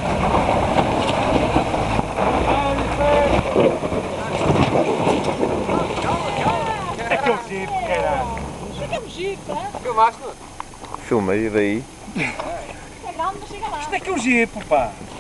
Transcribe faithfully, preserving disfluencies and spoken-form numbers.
É que é um jeep, caralho. Isto é que é um jeep, é? Filmaste? Filmei daí. É grande, mas chega lá. Isto é que é um jeep, pá.